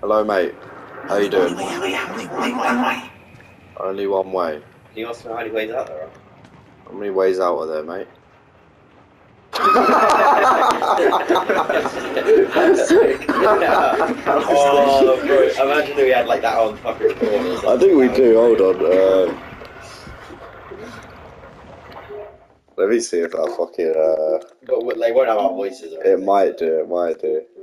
Hello, mate. How you doing? Only one way. Only one way. Can you ask me how many ways out there are? How many ways out are there, mate? Oh, bro, imagine we had like that on fucking corners. I think we do. Hold on. Let me see if I fucking. But they won't have our voices. It might do. It might do.